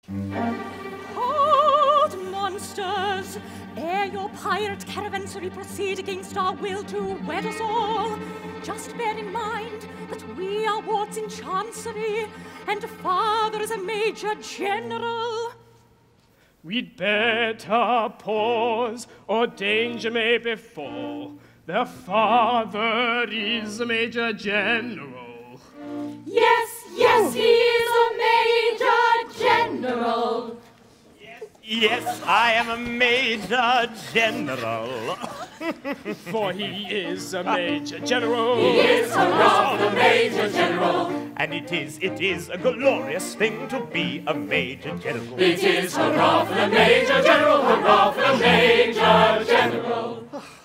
Hold, monsters! Ere your pirate caravanserai proceed against our will to wed us all, just bear in mind that we are wards in chancery, and father is a major general. We'd better pause, or danger may befall. Their father is a major general. Yes, yes, he is a major general. Yes, I am a major general. For he is a major general. He is hurrah for the major general. And it is a glorious thing to be a major general. It is hurrah for the major general, hurrah for the major general.